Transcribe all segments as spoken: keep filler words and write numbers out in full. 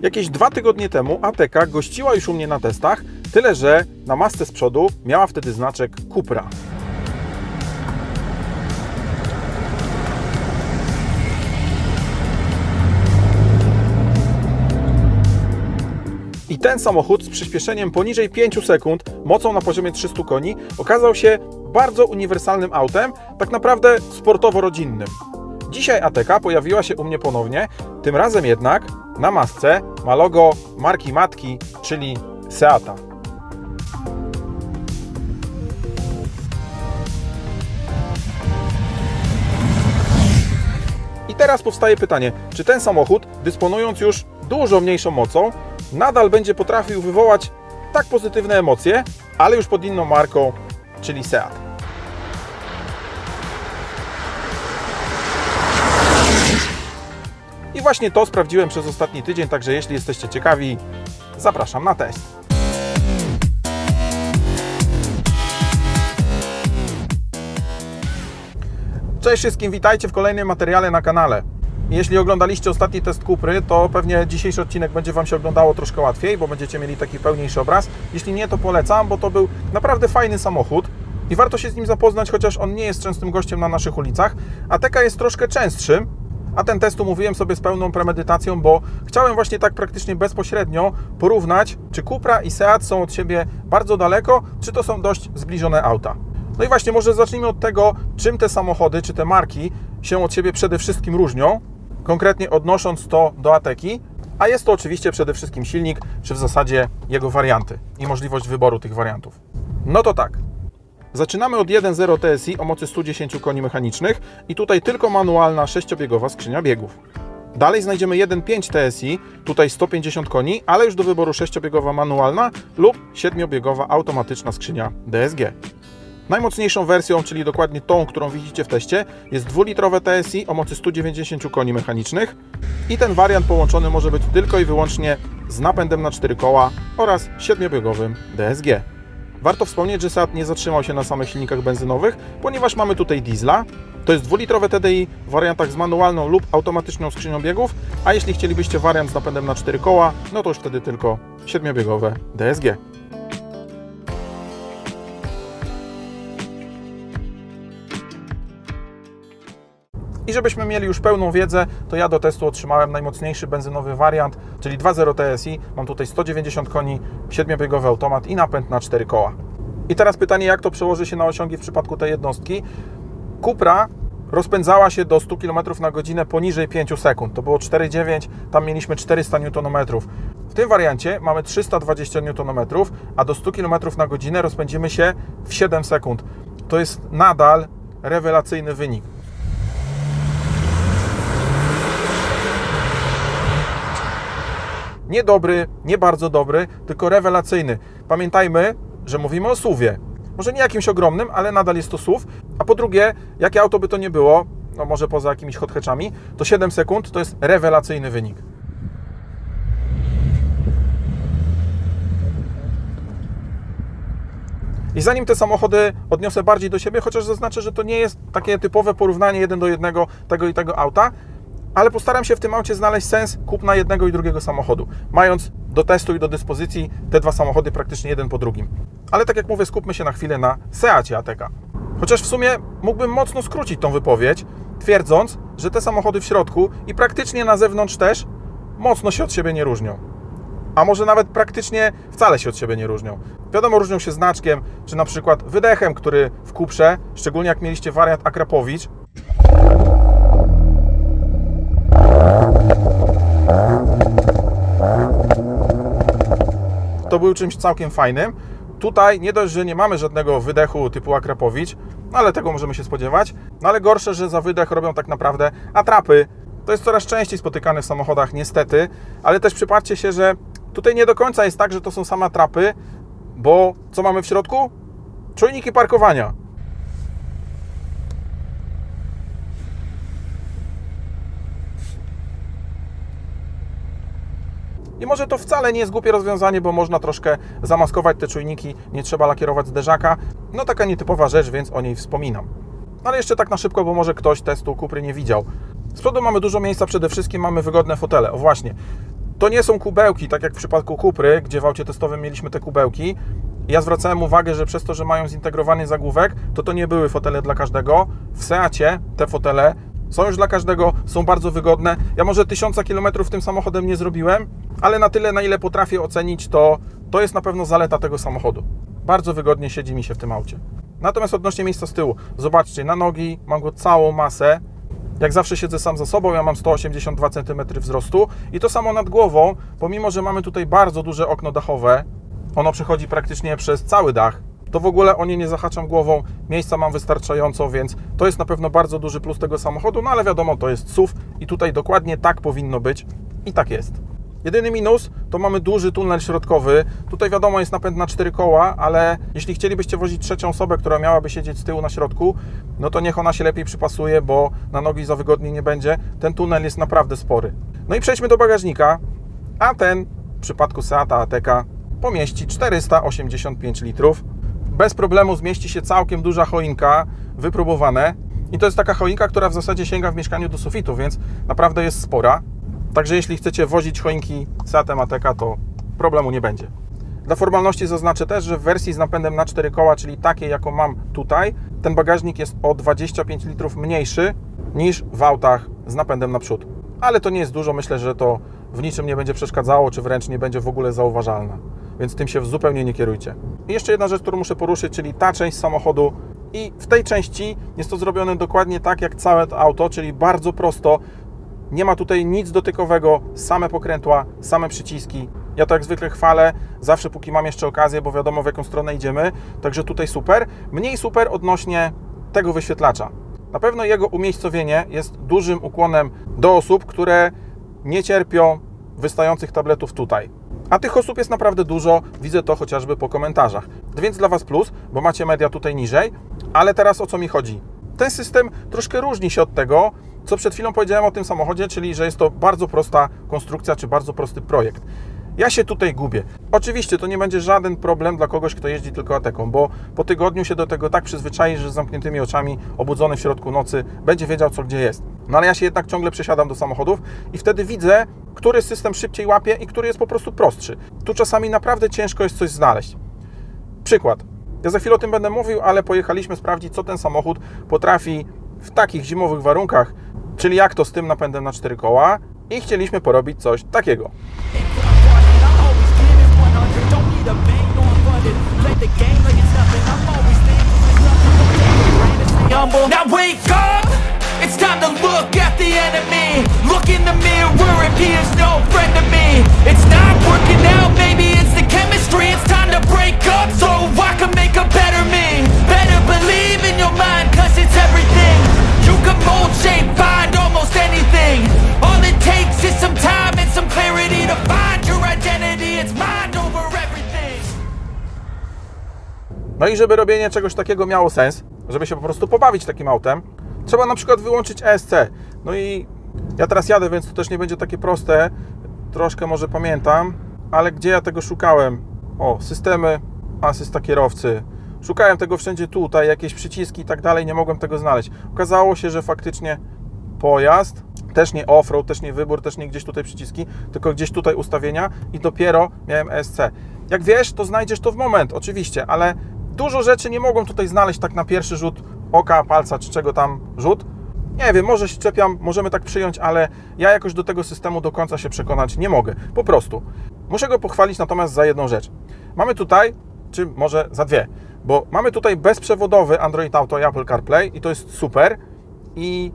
Jakieś dwa tygodnie temu Ateca gościła już u mnie na testach, tyle że na masce z przodu miała wtedy znaczek Cupra. I ten samochód z przyspieszeniem poniżej pięciu sekund, mocą na poziomie trzystu koni, okazał się bardzo uniwersalnym autem, tak naprawdę sportowo-rodzinnym. Dzisiaj Ateca pojawiła się u mnie ponownie, tym razem jednak na masce ma logo marki matki, czyli Seata. I teraz powstaje pytanie, czy ten samochód, dysponując już dużo mniejszą mocą, nadal będzie potrafił wywołać tak pozytywne emocje, ale już pod inną marką, czyli Seat. I właśnie to sprawdziłem przez ostatni tydzień, także jeśli jesteście ciekawi, zapraszam na test. Cześć wszystkim, witajcie w kolejnym materiale na kanale. Jeśli oglądaliście ostatni test Cupry, to pewnie dzisiejszy odcinek będzie Wam się oglądało troszkę łatwiej, bo będziecie mieli taki pełniejszy obraz. Jeśli nie, to polecam, bo to był naprawdę fajny samochód i warto się z nim zapoznać, chociaż on nie jest częstym gościem na naszych ulicach. Ateca jest troszkę częstszym, a ten test umówiłem sobie z pełną premedytacją, bo chciałem właśnie tak praktycznie bezpośrednio porównać, czy Cupra i Seat są od siebie bardzo daleko, czy to są dość zbliżone auta. No i właśnie, może zacznijmy od tego, czym te samochody, czy te marki się od siebie przede wszystkim różnią, konkretnie odnosząc to do Ateki, a jest to oczywiście przede wszystkim silnik, czy w zasadzie jego warianty i możliwość wyboru tych wariantów. No to tak. Zaczynamy od jeden zero T S I o mocy stu dziesięciu koni mechanicznych i tutaj tylko manualna sześciobiegowa skrzynia biegów. Dalej znajdziemy jeden pięć T S I, tutaj sto pięćdziesiąt koni, ale już do wyboru sześciobiegowa manualna lub siedmiobiegowa automatyczna skrzynia D S G. Najmocniejszą wersją, czyli dokładnie tą, którą widzicie w teście, jest dwulitrowe T S I o mocy stu dziewięćdziesięciu koni mechanicznych i ten wariant połączony może być tylko i wyłącznie z napędem na cztery koła oraz siedmiobiegowym D S G. Warto wspomnieć, że Seat nie zatrzymał się na samych silnikach benzynowych, ponieważ mamy tutaj diesla. To jest dwulitrowe T D I w wariantach z manualną lub automatyczną skrzynią biegów, a jeśli chcielibyście wariant z napędem na cztery koła, no to już wtedy tylko siedmiobiegowe D S G. I żebyśmy mieli już pełną wiedzę, to ja do testu otrzymałem najmocniejszy benzynowy wariant, czyli dwa zero T S I. Mam tutaj sto dziewięćdziesiąt koni, siedmiobiegowy automat i napęd na cztery koła. I teraz pytanie, jak to przełoży się na osiągi w przypadku tej jednostki. Cupra rozpędzała się do stu kilometrów na godzinę poniżej pięciu sekund. To było cztery przecinek dziewięć, tam mieliśmy czterysta niutonometrów. W tym wariancie mamy trzysta dwadzieścia niutonometrów, a do stu kilometrów na godzinę rozpędzimy się w siedem sekund. To jest nadal rewelacyjny wynik. Nie dobry, nie bardzo dobry, tylko rewelacyjny. Pamiętajmy, że mówimy o suwie. Może nie jakimś ogromnym, ale nadal jest to suw. A po drugie, jakie auto by to nie było, no może poza jakimiś hot hatchami, to siedem sekund to jest rewelacyjny wynik. I zanim te samochody odniosę bardziej do siebie, chociaż zaznaczę, że to nie jest takie typowe porównanie jeden do jednego tego i tego auta, ale postaram się w tym aucie znaleźć sens kupna jednego i drugiego samochodu, mając do testu i do dyspozycji te dwa samochody praktycznie jeden po drugim. Ale tak jak mówię, skupmy się na chwilę na Seacie Ateca. Chociaż w sumie mógłbym mocno skrócić tą wypowiedź, twierdząc, że te samochody w środku i praktycznie na zewnątrz też mocno się od siebie nie różnią. A może nawet praktycznie wcale się od siebie nie różnią. Wiadomo, różnią się znaczkiem, czy na przykład wydechem, który w Cuprze, szczególnie jak mieliście wariant Akrapowicz, to był czymś całkiem fajnym. Tutaj nie dość, że nie mamy żadnego wydechu typu Akrapowicz, no ale tego możemy się spodziewać. No ale gorsze, że za wydech robią tak naprawdę atrapy. To jest coraz częściej spotykane w samochodach niestety, ale też przypatrzcie się, że tutaj nie do końca jest tak, że to są same atrapy, bo co mamy w środku? Czujniki parkowania. I może to wcale nie jest głupie rozwiązanie, bo można troszkę zamaskować te czujniki, nie trzeba lakierować zderzaka. No taka nietypowa rzecz, więc o niej wspominam. Ale jeszcze tak na szybko, bo może ktoś testu Cupry nie widział. Z przodu mamy dużo miejsca, przede wszystkim mamy wygodne fotele. O właśnie, To nie są kubełki, tak jak w przypadku Cupry, gdzie w aucie testowym mieliśmy te kubełki. Ja zwracałem uwagę, że przez to, że mają zintegrowany zagłówek, to to nie były fotele dla każdego. W Seacie te fotele są już dla każdego, są bardzo wygodne. Ja może tysiąca kilometrów tym samochodem nie zrobiłem, ale na tyle, na ile potrafię ocenić, to to jest na pewno zaleta tego samochodu. Bardzo wygodnie siedzi mi się w tym aucie. Natomiast odnośnie miejsca z tyłu, zobaczcie, na nogi mam go całą masę. Jak zawsze siedzę sam za sobą, ja mam sto osiemdziesiąt dwa centymetry wzrostu i to samo nad głową, pomimo że mamy tutaj bardzo duże okno dachowe, ono przechodzi praktycznie przez cały dach, to w ogóle o nie nie zahaczam głową, miejsca mam wystarczająco, więc to jest na pewno bardzo duży plus tego samochodu, no ale wiadomo, to jest S U V i tutaj dokładnie tak powinno być i tak jest. Jedyny minus to mamy duży tunel środkowy. Tutaj wiadomo jest napęd na cztery koła, ale jeśli chcielibyście wozić trzecią osobę, która miałaby siedzieć z tyłu na środku, no to niech ona się lepiej przypasuje, bo na nogi za wygodnie nie będzie. Ten tunel jest naprawdę spory. No i przejdźmy do bagażnika, a ten w przypadku Seata Ateca pomieści czterysta osiemdziesiąt pięć litrów. Bez problemu zmieści się całkiem duża choinka, wypróbowane. I to jest taka choinka, która w zasadzie sięga w mieszkaniu do sufitu, więc naprawdę jest spora. Także jeśli chcecie wozić choinki Seatem Ateca, to problemu nie będzie. Dla formalności zaznaczę też, że w wersji z napędem na cztery koła, czyli takiej, jaką mam tutaj, ten bagażnik jest o dwadzieścia pięć litrów mniejszy niż w autach z napędem na przód. Ale to nie jest dużo, myślę, że to w niczym nie będzie przeszkadzało, czy wręcz nie będzie w ogóle zauważalne. Więc tym się zupełnie nie kierujcie. I jeszcze jedna rzecz, którą muszę poruszyć, czyli ta część samochodu. I w tej części jest to zrobione dokładnie tak, jak całe to auto, czyli bardzo prosto. Nie ma tutaj nic dotykowego, same pokrętła, same przyciski. Ja to jak zwykle chwalę, zawsze póki mam jeszcze okazję, bo wiadomo w jaką stronę idziemy. Także tutaj super. Mniej super odnośnie tego wyświetlacza. Na pewno jego umiejscowienie jest dużym ukłonem do osób, które nie cierpią wystających tabletów tutaj. A tych osób jest naprawdę dużo, widzę to chociażby po komentarzach. Więc dla Was plus, bo macie media tutaj niżej. Ale teraz o co mi chodzi? Ten system troszkę różni się od tego, co przed chwilą powiedziałem o tym samochodzie, czyli że jest to bardzo prosta konstrukcja, czy bardzo prosty projekt. Ja się tutaj gubię. Oczywiście to nie będzie żaden problem dla kogoś, kto jeździ tylko Ateką, bo po tygodniu się do tego tak przyzwyczai, że z zamkniętymi oczami, obudzony w środku nocy, będzie wiedział, co gdzie jest. No ale ja się jednak ciągle przesiadam do samochodów i wtedy widzę, który system szybciej łapie i który jest po prostu prostszy. Tu czasami naprawdę ciężko jest coś znaleźć. Przykład. Ja za chwilę o tym będę mówił, ale pojechaliśmy sprawdzić, co ten samochód potrafi w takich zimowych warunkach, czyli jak to z tym napędem na cztery koła i chcieliśmy porobić coś takiego. No i żeby robienie czegoś takiego miało sens, żeby się po prostu pobawić takim autem, trzeba na przykład wyłączyć E S C. No i ja teraz jadę, więc to też nie będzie takie proste. Troszkę może pamiętam, ale gdzie ja tego szukałem? O, systemy, asysta kierowcy. Szukałem tego wszędzie tutaj, jakieś przyciski i tak dalej, nie mogłem tego znaleźć. Okazało się, że faktycznie pojazd, też nie off-road, też nie wybór, też nie gdzieś tutaj przyciski, tylko gdzieś tutaj ustawienia i dopiero miałem E S C. Jak wiesz, to znajdziesz to w moment, oczywiście, ale dużo rzeczy nie mogłem tutaj znaleźć tak na pierwszy rzut oka, palca, czy czego tam rzut. Nie wiem, może się czepiam, możemy tak przyjąć, ale ja jakoś do tego systemu do końca się przekonać nie mogę. Po prostu. Muszę go pochwalić natomiast za jedną rzecz. Mamy tutaj, czy może za dwie, bo mamy tutaj bezprzewodowy Android Auto i Apple CarPlay i to jest super. I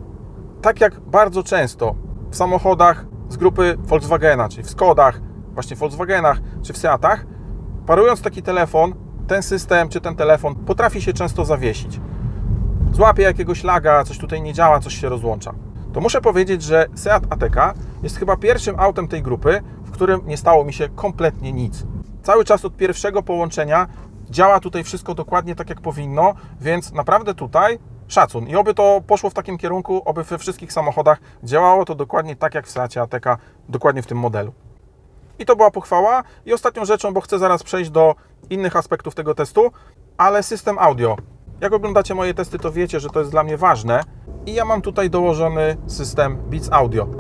tak jak bardzo często w samochodach z grupy Volkswagena, czyli w Skodach, właśnie w Volkswagenach, czy w Seatach, parując taki telefon, ten system czy ten telefon potrafi się często zawiesić. Złapie jakiegoś laga, coś tutaj nie działa, coś się rozłącza. To muszę powiedzieć, że Seat Ateca jest chyba pierwszym autem tej grupy, w którym nie stało mi się kompletnie nic. Cały czas od pierwszego połączenia działa tutaj wszystko dokładnie tak, jak powinno, więc naprawdę tutaj szacun. I oby to poszło w takim kierunku, oby we wszystkich samochodach działało to dokładnie tak, jak w Seacie Ateca, dokładnie w tym modelu. I to była pochwała. I ostatnią rzeczą, bo chcę zaraz przejść do innych aspektów tego testu, ale system audio. Jak oglądacie moje testy, to wiecie, że to jest dla mnie ważne. I ja mam tutaj dołożony system Beats Audio.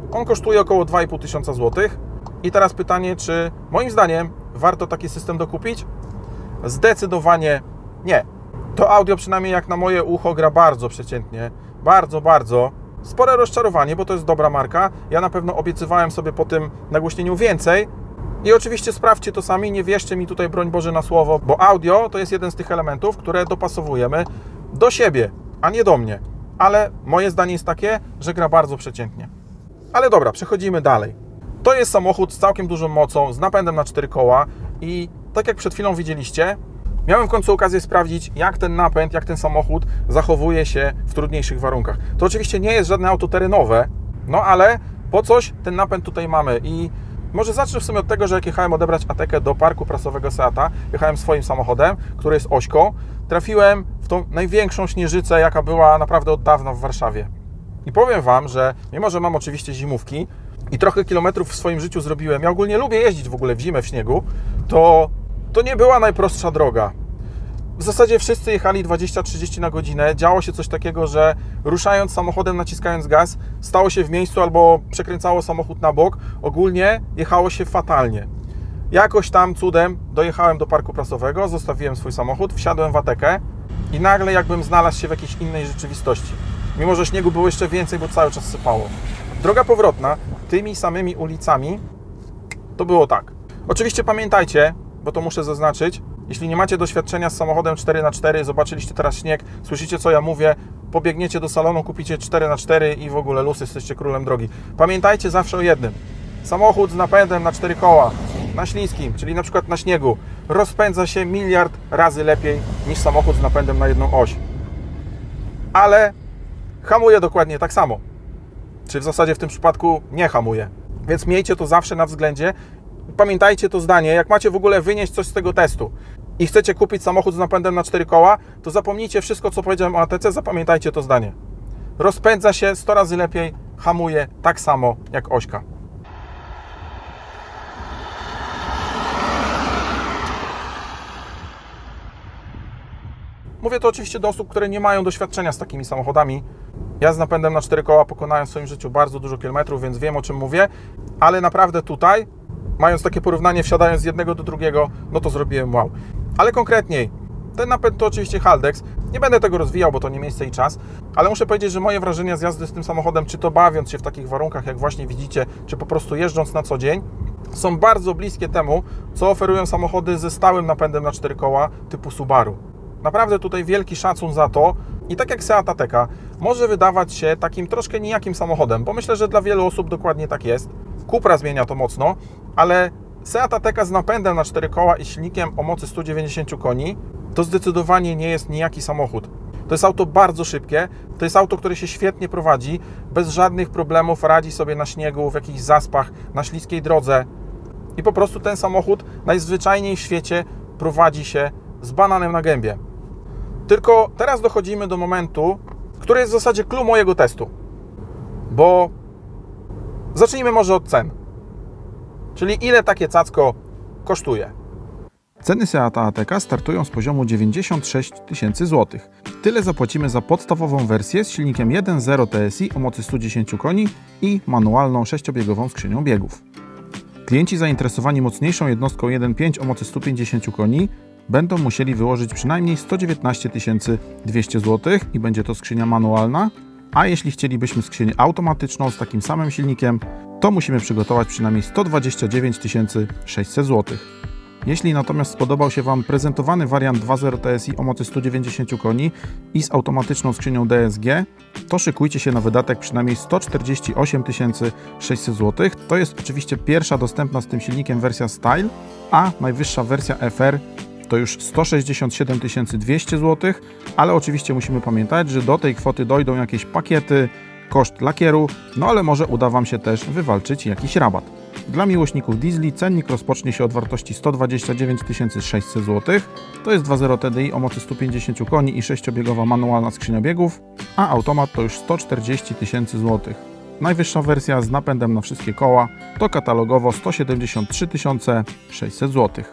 On kosztuje około dwa i pół tysiąca złotych. I teraz pytanie, czy moim zdaniem warto taki system dokupić? Zdecydowanie nie. To audio, przynajmniej jak na moje ucho, gra bardzo przeciętnie. Bardzo, bardzo. Spore rozczarowanie, bo to jest dobra marka. Ja na pewno obiecywałem sobie po tym nagłośnieniu więcej. I oczywiście sprawdźcie to sami, nie wierzcie mi tutaj, broń Boże, na słowo, bo audio to jest jeden z tych elementów, które dopasowujemy do siebie, a nie do mnie. Ale moje zdanie jest takie, że gra bardzo przeciętnie. Ale dobra, przechodzimy dalej. To jest samochód z całkiem dużą mocą, z napędem na cztery koła i tak jak przed chwilą widzieliście, miałem w końcu okazję sprawdzić, jak ten napęd, jak ten samochód zachowuje się w trudniejszych warunkach. To oczywiście nie jest żadne auto terenowe, no ale po coś ten napęd tutaj mamy i może zacznę w sumie od tego, że jak jechałem odebrać Atekę do parku prasowego Seata, jechałem swoim samochodem, który jest ośką, trafiłem w tą największą śnieżycę, jaka była naprawdę od dawna w Warszawie. I powiem Wam, że mimo, że mam oczywiście zimówki i trochę kilometrów w swoim życiu zrobiłem, ja ogólnie lubię jeździć w ogóle w zimę w śniegu, to, to nie była najprostsza droga. W zasadzie wszyscy jechali dwadzieścia trzydzieści na godzinę. Działo się coś takiego, że ruszając samochodem, naciskając gaz, stało się w miejscu albo przekręcało samochód na bok. Ogólnie jechało się fatalnie. Jakoś tam cudem dojechałem do parku prasowego, zostawiłem swój samochód, wsiadłem w Atekę i nagle jakbym znalazł się w jakiejś innej rzeczywistości. Mimo że śniegu było jeszcze więcej, bo cały czas sypało. Droga powrotna tymi samymi ulicami to było tak. Oczywiście pamiętajcie, bo to muszę zaznaczyć, jeśli nie macie doświadczenia z samochodem cztery na cztery, zobaczyliście teraz śnieg, słyszycie co ja mówię, pobiegniecie do salonu, kupicie cztery na cztery i w ogóle luz, jesteście królem drogi. Pamiętajcie zawsze o jednym. Samochód z napędem na cztery koła, na śliskim, czyli na przykład na śniegu, rozpędza się miliard razy lepiej niż samochód z napędem na jedną oś. Ale hamuje dokładnie tak samo. Czy w zasadzie w tym przypadku nie hamuje. Więc miejcie to zawsze na względzie. Pamiętajcie to zdanie, jak macie w ogóle wynieść coś z tego testu i chcecie kupić samochód z napędem na cztery koła, to zapomnijcie wszystko, co powiedziałem o A T C, zapamiętajcie to zdanie. Rozpędza się sto razy lepiej, hamuje tak samo jak ośka. Mówię to oczywiście do osób, które nie mają doświadczenia z takimi samochodami. Ja z napędem na cztery koła pokonałem w swoim życiu bardzo dużo kilometrów, więc wiem, o czym mówię, ale naprawdę tutaj, mając takie porównanie, wsiadając z jednego do drugiego, no to zrobiłem wow. Ale konkretniej, ten napęd to oczywiście Haldex. Nie będę tego rozwijał, bo to nie miejsce i czas, ale muszę powiedzieć, że moje wrażenia z jazdy z tym samochodem, czy to bawiąc się w takich warunkach, jak właśnie widzicie, czy po prostu jeżdżąc na co dzień, są bardzo bliskie temu, co oferują samochody ze stałym napędem na cztery koła typu Subaru. Naprawdę tutaj wielki szacun za to i tak jak Seat Ateca może wydawać się takim troszkę nijakim samochodem, bo myślę, że dla wielu osób dokładnie tak jest. Cupra zmienia to mocno, ale Seat Ateca z napędem na cztery koła i silnikiem o mocy stu dziewięćdziesięciu koni to zdecydowanie nie jest nijaki samochód. To jest auto bardzo szybkie, to jest auto, które się świetnie prowadzi, bez żadnych problemów radzi sobie na śniegu, w jakichś zaspach, na śliskiej drodze i po prostu ten samochód najzwyczajniej w świecie prowadzi się z bananem na gębie. Tylko teraz dochodzimy do momentu, który jest w zasadzie clou mojego testu. Bo zacznijmy może od cen. Czyli ile takie cacko kosztuje? Ceny Seata Ateca startują z poziomu dziewięćdziesiąt sześć tysięcy złotych. Tyle zapłacimy za podstawową wersję z silnikiem jeden zero T S I o mocy stu dziesięciu koni i manualną sześciobiegową skrzynią biegów. Klienci zainteresowani mocniejszą jednostką jeden pięć o mocy stu pięćdziesięciu koni będą musieli wyłożyć przynajmniej sto dziewiętnaście tysięcy dwieście złotych i będzie to skrzynia manualna, a jeśli chcielibyśmy skrzynię automatyczną z takim samym silnikiem, to musimy przygotować przynajmniej sto dwadzieścia dziewięć tysięcy sześćset złotych. Jeśli natomiast spodobał się Wam prezentowany wariant dwa zero T S I o mocy stu dziewięćdziesięciu koni i z automatyczną skrzynią D S G, to szykujcie się na wydatek przynajmniej sto czterdzieści osiem tysięcy sześćset złotych. To jest oczywiście pierwsza dostępna z tym silnikiem wersja Style, a najwyższa wersja F R to już sto sześćdziesiąt siedem tysięcy dwieście złotych, ale oczywiście musimy pamiętać, że do tej kwoty dojdą jakieś pakiety, koszt lakieru, no ale może uda Wam się też wywalczyć jakiś rabat. Dla miłośników diesli cennik rozpocznie się od wartości sto dwadzieścia dziewięć tysięcy sześćset złotych, to jest dwa zero T D I o mocy stu pięćdziesięciu koni i sześciobiegowa manualna skrzynia biegów, a automat to już sto czterdzieści tysięcy złotych. Najwyższa wersja z napędem na wszystkie koła to katalogowo sto siedemdziesiąt trzy tysiące sześćset złotych.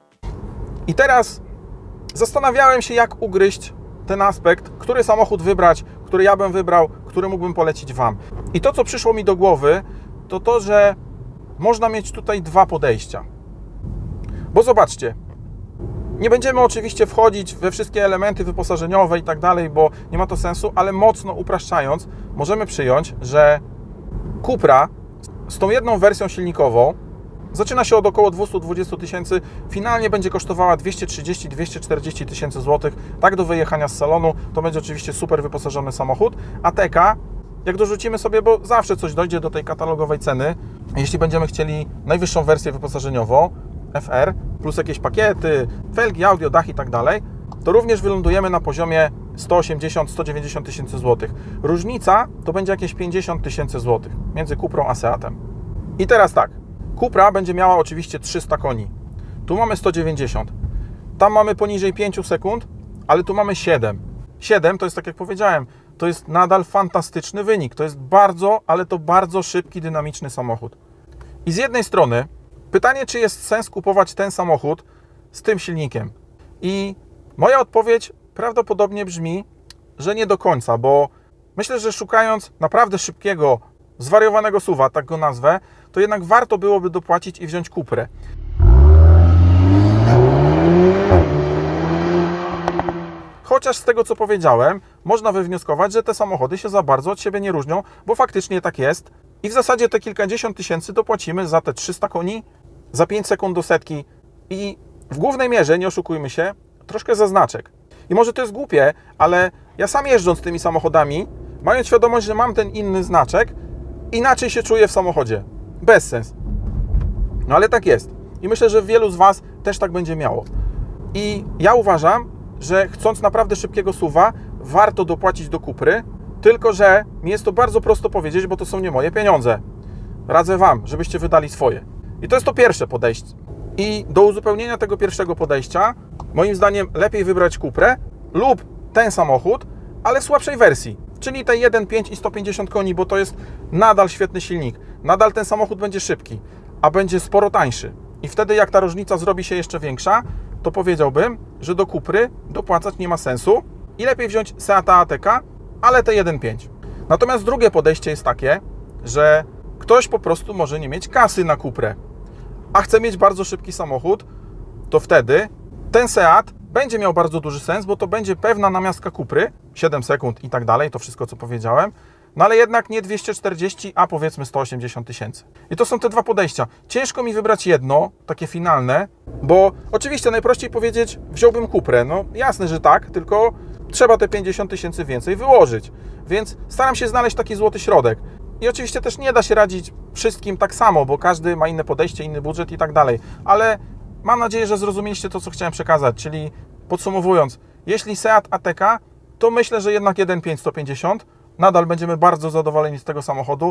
I teraz zastanawiałem się, jak ugryźć ten aspekt, który samochód wybrać, który ja bym wybrał, który mógłbym polecić Wam. I to, co przyszło mi do głowy, to to, że można mieć tutaj dwa podejścia. Bo zobaczcie, nie będziemy oczywiście wchodzić we wszystkie elementy wyposażeniowe i tak dalej, bo nie ma to sensu, ale mocno upraszczając, możemy przyjąć, że Cupra z tą jedną wersją silnikową zaczyna się od około dwieście dwadzieścia tysięcy, finalnie będzie kosztowała dwieście trzydzieści do dwustu czterdziestu tysięcy złotych, tak do wyjechania z salonu. To będzie oczywiście super wyposażony samochód. Ateka, jak dorzucimy sobie, bo zawsze coś dojdzie do tej katalogowej ceny, jeśli będziemy chcieli najwyższą wersję wyposażeniową F R, plus jakieś pakiety, felgi, audio, dach i tak dalej, to również wylądujemy na poziomie sto osiemdziesiąt do stu dziewięćdziesięciu tysięcy złotych. Różnica to będzie jakieś pięćdziesiąt tysięcy złotych między Cuprą a Seatem. I teraz tak, Cupra będzie miała oczywiście trzysta koni. Tu mamy sto dziewięćdziesiąt. Tam mamy poniżej pięciu sekund, ale tu mamy siedem. siedem to jest, tak jak powiedziałem, to jest nadal fantastyczny wynik. To jest bardzo, ale to bardzo szybki, dynamiczny samochód. I z jednej strony pytanie, czy jest sens kupować ten samochód z tym silnikiem? I moja odpowiedź prawdopodobnie brzmi, że nie do końca, bo myślę, że szukając naprawdę szybkiego, zwariowanego suwa, tak go nazwę, to jednak warto byłoby dopłacić i wziąć Cuprę. Chociaż z tego, co powiedziałem, można wywnioskować, że te samochody się za bardzo od siebie nie różnią, bo faktycznie tak jest. I w zasadzie te kilkadziesiąt tysięcy dopłacimy za te trzysta koni, za pięć sekund do setki i w głównej mierze, nie oszukujmy się, troszkę za znaczek. I może to jest głupie, ale ja sam jeżdżąc tymi samochodami, mając świadomość, że mam ten inny znaczek, inaczej się czuję w samochodzie. Bez sens. No ale tak jest. I myślę, że wielu z Was też tak będzie miało. I ja uważam, że chcąc naprawdę szybkiego suwa, warto dopłacić do Cupry, tylko że mi jest to bardzo prosto powiedzieć, bo to są nie moje pieniądze. Radzę Wam, żebyście wydali swoje. I to jest to pierwsze podejście. I do uzupełnienia tego pierwszego podejścia, moim zdaniem lepiej wybrać Cuprę lub ten samochód, ale w słabszej wersji. Czyli te jeden przecinek pięć i sto pięćdziesiąt koni, bo to jest nadal świetny silnik. Nadal ten samochód będzie szybki, a będzie sporo tańszy. I wtedy jak ta różnica zrobi się jeszcze większa, to powiedziałbym, że do Cupry dopłacać nie ma sensu i lepiej wziąć Seata Ateka, ale te jeden przecinek pięć. Natomiast drugie podejście jest takie, że ktoś po prostu może nie mieć kasy na Cuprę, a chce mieć bardzo szybki samochód, to wtedy ten Seat będzie miał bardzo duży sens, bo to będzie pewna namiastka Cupry, siedem sekund i tak dalej, to wszystko, co powiedziałem, no ale jednak nie dwieście czterdzieści, a powiedzmy sto osiemdziesiąt tysięcy. I to są te dwa podejścia. Ciężko mi wybrać jedno, takie finalne, bo oczywiście najprościej powiedzieć, wziąłbym Cuprę. No jasne, że tak, tylko trzeba te pięćdziesiąt tysięcy więcej wyłożyć. Więc staram się znaleźć taki złoty środek. I oczywiście też nie da się radzić wszystkim tak samo, bo każdy ma inne podejście, inny budżet i tak dalej. Ale mam nadzieję, że zrozumieliście to, co chciałem przekazać. Czyli podsumowując, jeśli Seat Ateka, to myślę, że jednak jeden przecinek pięć sto pięćdziesiąt. Nadal będziemy bardzo zadowoleni z tego samochodu.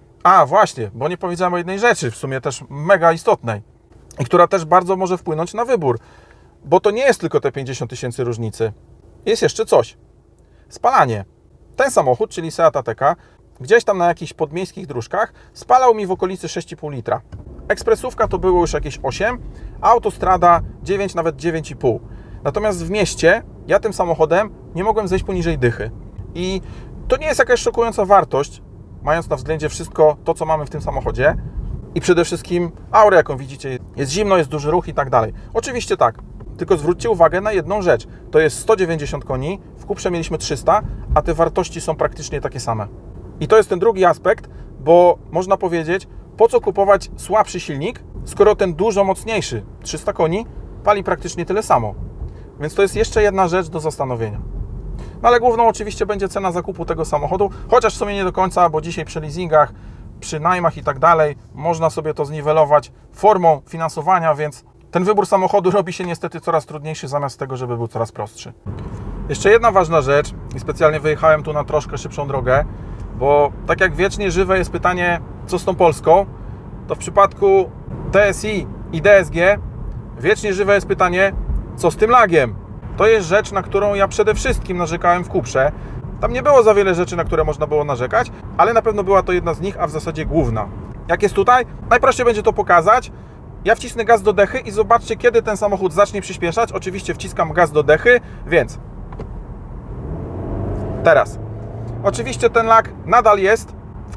A właśnie, bo nie powiedziałem o jednej rzeczy, w sumie też mega istotnej i która też bardzo może wpłynąć na wybór, bo to nie jest tylko te pięćdziesiąt tysięcy różnicy. Jest jeszcze coś. Spalanie. Ten samochód, czyli Seat Ateka, gdzieś tam na jakichś podmiejskich dróżkach spalał mi w okolicy sześć i pół litra. Ekspresówka to było już jakieś osiem, a autostrada dziewięć, nawet dziewięć i pół. Natomiast w mieście ja tym samochodem nie mogłem zejść poniżej dychy. I to nie jest jakaś szokująca wartość, mając na względzie wszystko to, co mamy w tym samochodzie i przede wszystkim aurę, jaką widzicie, jest zimno, jest duży ruch i tak dalej. Oczywiście tak, tylko zwróćcie uwagę na jedną rzecz. To jest sto dziewięćdziesiąt koni, w Cuprze mieliśmy trzysta, a te wartości są praktycznie takie same. I to jest ten drugi aspekt, bo można powiedzieć, po co kupować słabszy silnik, skoro ten dużo mocniejszy, trzysta koni, pali praktycznie tyle samo. Więc to jest jeszcze jedna rzecz do zastanowienia. No ale główną oczywiście będzie cena zakupu tego samochodu, chociaż w sumie nie do końca, bo dzisiaj przy leasingach, przy najmach i tak dalej, można sobie to zniwelować formą finansowania, więc ten wybór samochodu robi się niestety coraz trudniejszy, zamiast tego, żeby był coraz prostszy. Jeszcze jedna ważna rzecz, i specjalnie wyjechałem tu na troszkę szybszą drogę, bo tak jak wiecznie żywe jest pytanie, co z tą Polską, to w przypadku T S I i D S G wiecznie żywe jest pytanie, co z tym lagiem. To jest rzecz, na którą ja przede wszystkim narzekałem w Cuprze. Tam nie było za wiele rzeczy, na które można było narzekać, ale na pewno była to jedna z nich, a w zasadzie główna. Jak jest tutaj? Najprościej będzie to pokazać. Ja wcisnę gaz do dechy i zobaczcie, kiedy ten samochód zacznie przyspieszać. Oczywiście wciskam gaz do dechy, więc teraz. Oczywiście ten lag nadal jest w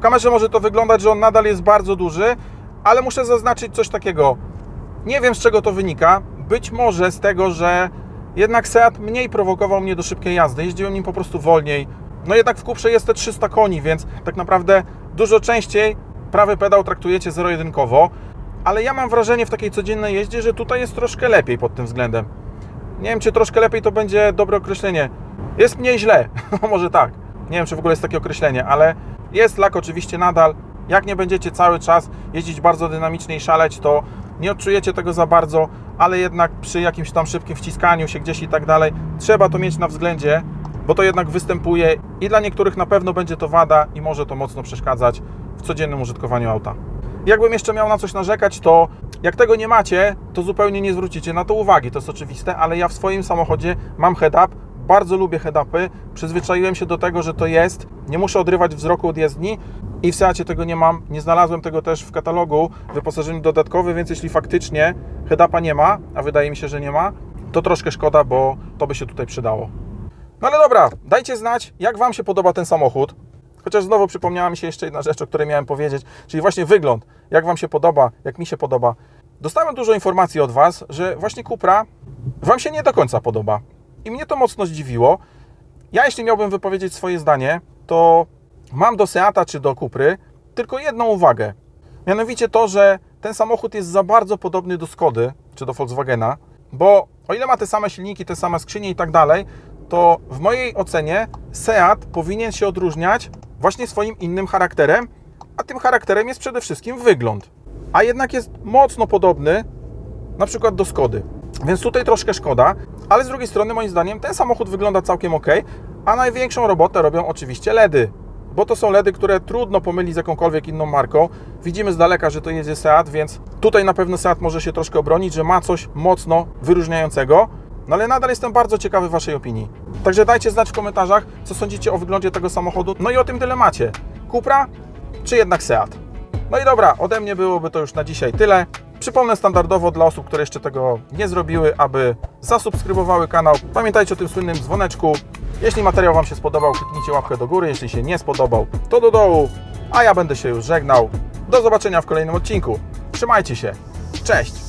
kamerze może to wyglądać, że on nadal jest bardzo duży, ale muszę zaznaczyć coś takiego. Nie wiem, z czego to wynika. Być może z tego, że jednak Seat mniej prowokował mnie do szybkiej jazdy. Jeździłem nim po prostu wolniej. No jednak w Cuprze jest te trzysta koni, więc tak naprawdę dużo częściej prawy pedał traktujecie zero-jedynkowo. Ale ja mam wrażenie w takiej codziennej jeździe, że tutaj jest troszkę lepiej pod tym względem. Nie wiem, czy troszkę lepiej to będzie dobre określenie. Jest mniej źle, może tak. Nie wiem, czy w ogóle jest takie określenie, ale jest lak oczywiście nadal. Jak nie będziecie cały czas jeździć bardzo dynamicznie i szaleć, to nie odczujecie tego za bardzo, ale jednak przy jakimś tam szybkim wciskaniu się gdzieś i tak dalej, trzeba to mieć na względzie, bo to jednak występuje i dla niektórych na pewno będzie to wada i może to mocno przeszkadzać w codziennym użytkowaniu auta. Jakbym jeszcze miał na coś narzekać, to jak tego nie macie, to zupełnie nie zwrócicie na to uwagi, to jest oczywiste, ale ja w swoim samochodzie mam head-up, bardzo lubię head-upy, przyzwyczaiłem się do tego, że to jest, nie muszę odrywać wzroku od jezdni i w Seacie tego nie mam, nie znalazłem tego też w katalogu wyposażeniu dodatkowe, więc jeśli faktycznie head-upa nie ma, a wydaje mi się, że nie ma, to troszkę szkoda, bo to by się tutaj przydało. No ale dobra, dajcie znać, jak Wam się podoba ten samochód. Chociaż znowu przypomniała mi się jeszcze jedna rzecz, o której miałem powiedzieć, czyli właśnie wygląd. Jak Wam się podoba, jak mi się podoba. Dostałem dużo informacji od Was, że właśnie Cupra Wam się nie do końca podoba. I mnie to mocno zdziwiło. Ja jeśli miałbym wypowiedzieć swoje zdanie, to mam do Seata czy do Cupry tylko jedną uwagę. Mianowicie to, że ten samochód jest za bardzo podobny do Skody czy do Volkswagena, bo o ile ma te same silniki, te same skrzynie i tak dalej, to w mojej ocenie Seat powinien się odróżniać właśnie swoim innym charakterem, a tym charakterem jest przede wszystkim wygląd. A jednak jest mocno podobny na przykład do Skody. Więc tutaj troszkę szkoda, ale z drugiej strony moim zdaniem ten samochód wygląda całkiem ok, a największą robotę robią oczywiście LEDy, bo to są LEDy, które trudno pomylić z jakąkolwiek inną marką. Widzimy z daleka, że to jedzie Seat, więc tutaj na pewno Seat może się troszkę obronić, że ma coś mocno wyróżniającego. No ale nadal jestem bardzo ciekawy Waszej opinii. Także dajcie znać w komentarzach, co sądzicie o wyglądzie tego samochodu. No i o tym dylemacie. Cupra czy jednak Seat? No i dobra, ode mnie byłoby to już na dzisiaj tyle. Przypomnę standardowo dla osób, które jeszcze tego nie zrobiły, aby zasubskrybowały kanał. Pamiętajcie o tym słynnym dzwoneczku. Jeśli materiał Wam się spodobał, kliknijcie łapkę do góry. Jeśli się nie spodobał, to do dołu. A ja będę się już żegnał. Do zobaczenia w kolejnym odcinku. Trzymajcie się. Cześć!